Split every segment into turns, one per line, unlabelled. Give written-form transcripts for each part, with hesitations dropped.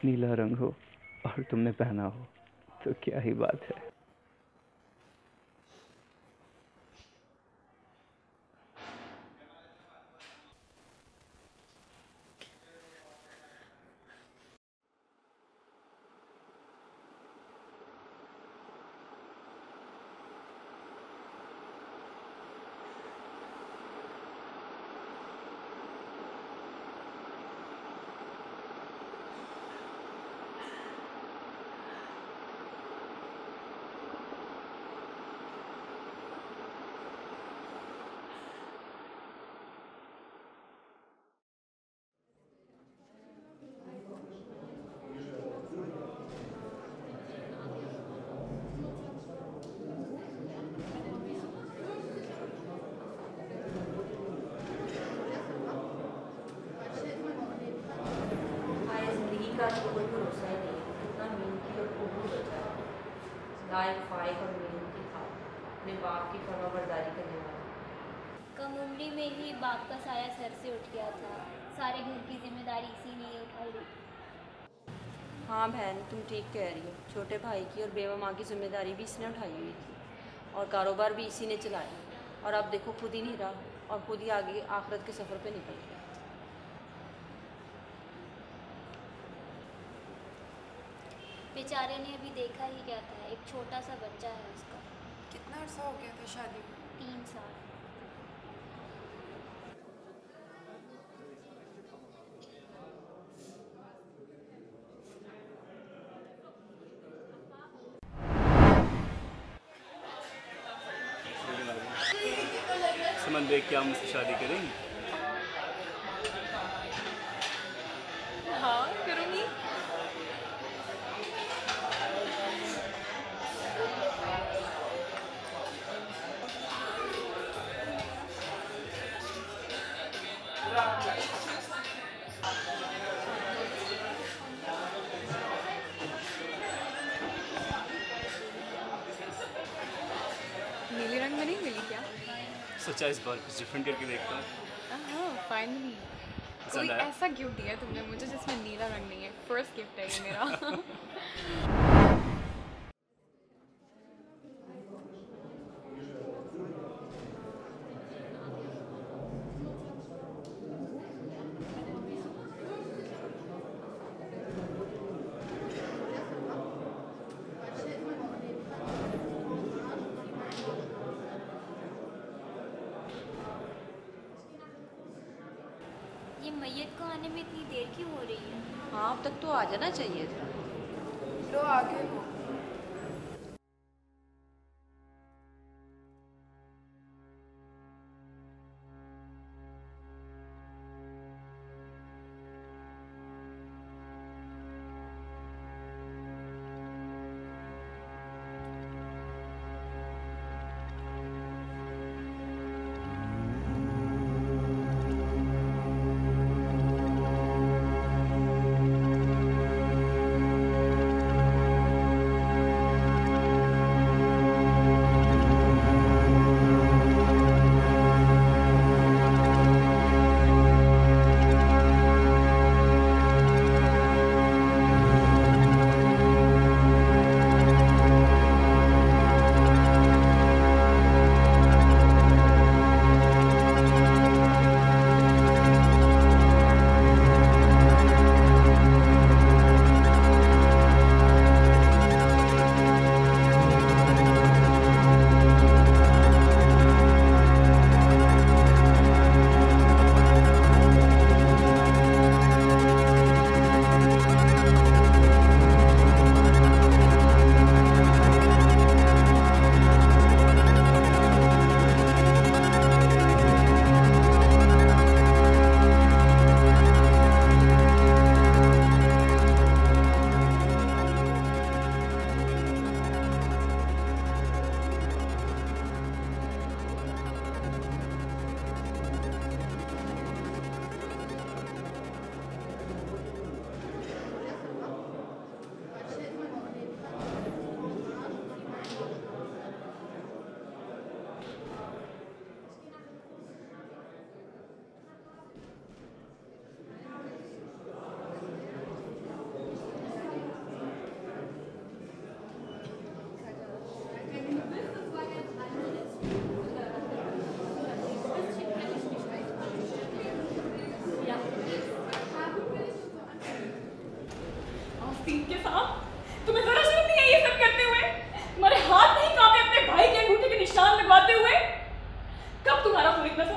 नीला रंग हो और तुमने पहना हो तो क्या ही बात है।
कम उम्री में ही बाप का साया सर से उठ गया था। सारे घर की जिम्मेदारी इसी ने उठाई।
हाँ बहन, तुम ठीक कह रही हो। छोटे भाई की और बेवा माँ की जिम्मेदारी भी इसने उठाई हुई थी और कारोबार भी इसी ने चलाया। और अब देखो खुद ही नहीं रहा और खुद ही आगे आखिरत के सफ़र पे निकल गया।
बेचारे ने अभी देखा ही क्या था, एक छोटा सा बच्चा है उसका।
कितना अर्सा हो गया था शादी को?
3 साल।
समन देख क्या मुझसे शादी करेंगी?
हाँ करूँगी। नीले रंग में नहीं मिली क्या?
सोचा इस बार कुछ डिफरेंट करके देखता हूँ।
हाँ फाइनली कोई ऐसा गिफ्ट दिया तुमने मुझे जिसमें नीला रंग नहीं है। फर्स्ट गिफ्ट है ये मेरा।
ये मैयत को आने में इतनी देर क्यों हो रही है?
हाँ अब तक तो आ जाना चाहिए था।
लो आ गए हो।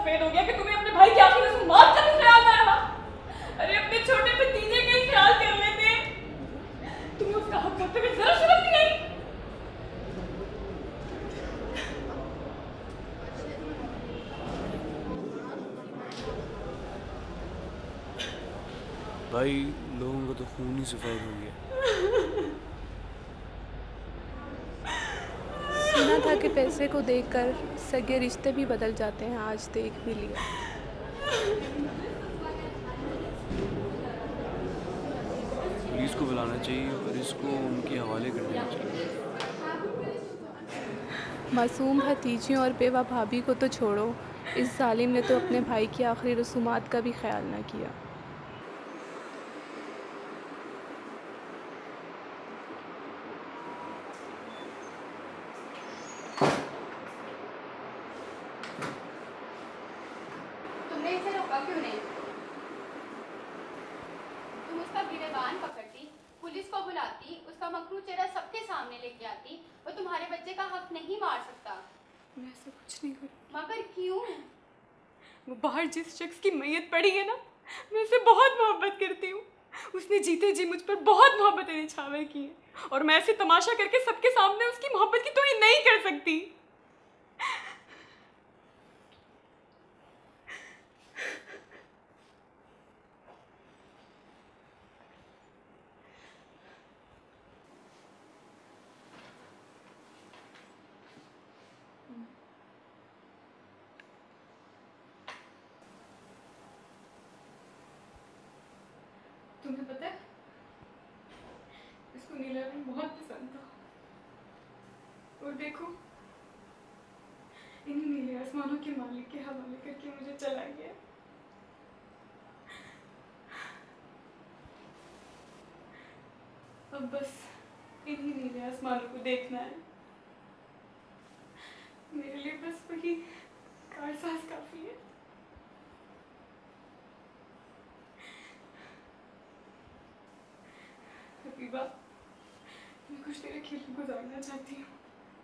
सफेद हो गया कि तुम्हें अपने भाई की आखिरी रसूमात का भी ख्याल ना रहा। अरे अपने छोटे भतीजे का ही ख्याल कर लेते। तुम्हें उसका हक करते हुए जरा शर्म नहीं आई?
भाई लोगों का तो खून ही सफेद हो गया।
सुना था कि पैसे को देखकर सगे रिश्ते भी बदल जाते हैं, आज देख भी लिया।
पुलिस को बुलाना चाहिए और इसको उनके हवाले कर देना चाहिए।
मासूम भतीजियों और बेवा भाभी को तो छोड़ो, इस जालिम ने तो अपने भाई की आखिरी रसूमात का भी ख्याल ना किया।
तुमने इसे रोका क्यों नहीं? तुम उसका गिरेबान पकड़ती, पुलिस को बुलाती, उसका मकरू चेहरा सबके सामने लेके आती। वो तुम्हारे बच्चे का हक नहीं मार सकता।
मैं ऐसा कुछ नहीं करूँ।
मगर क्यों?
वो बाहर जिस शख्स की मैयत पड़ी है ना, मैं उससे बहुत मोहब्बत करती हूँ। उसने जीते जी मुझ पर बहुत मोहब्बतें निछावर की हैं और मैं ऐसे तमाशा करके सबके सामने उसकी मोहब्बत की तोड़ी नहीं कर सकती। तुम्हें पता है, इसको नीला रंग बहुत पसंद था और देखो इन्हीं नीले आसमानों के मालिक के हवाले करके मुझे चला गया। अब बस इन्हीं नीले आसमानों को देखना है। मेरे लिए बस वही कारसाज काफी है। हबीबा, मैं कुछ देर अकेले गुजारना चाहती हूँ।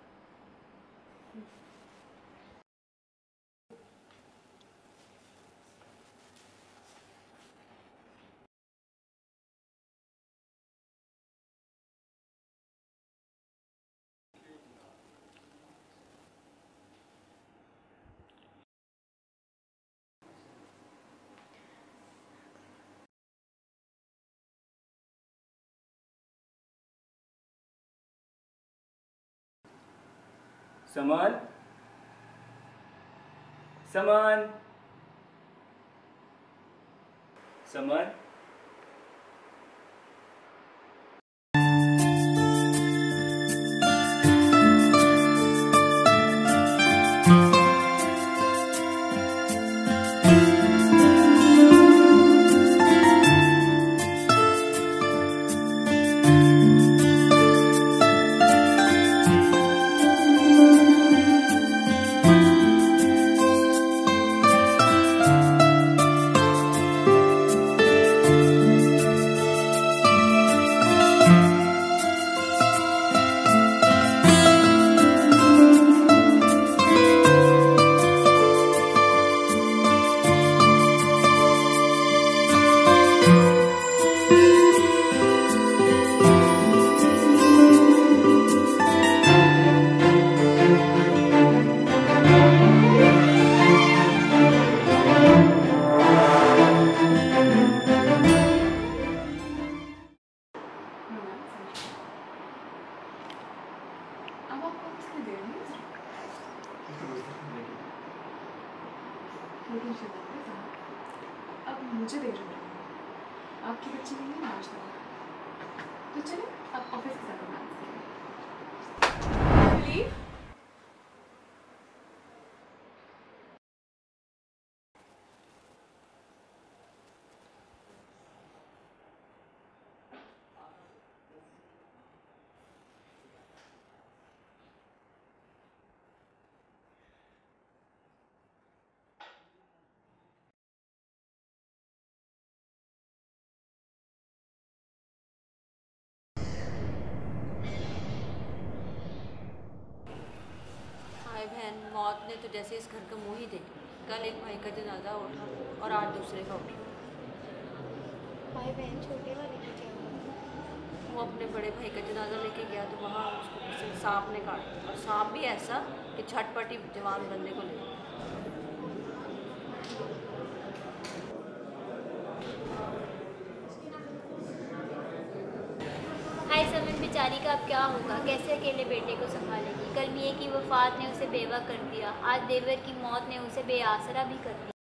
समान, समान, समान।
लेकिन शबाना साहब, अब मुझे देर हो रही है, आपकी बच्ची नहीं है नाश्ता, तो चलो अब ऑफिस के साथ बात करें।
हाय बहन, मौत ने तो जैसे इस घर का मुंह ही देख लिया। कल एक भाई का जनाजा उठा और आज दूसरे का उठा।
भाई बहन छोटे वाले की क्या हुआ?
वो अपने बड़े भाई का जनाजा लेके गया तो वहाँ उसको किसी सांप ने काट दिया, और सांप भी ऐसा कि झटपट ही जवान बंदे को ले गया।
हाय समन बेचारी का अब क्या होगा, कैसे अकेले बेटे को संभालेगी? कल मियाँ की वफात ने उसे बेवा कर दिया, आज देवर की मौत ने उसे बेआसरा भी कर दिया।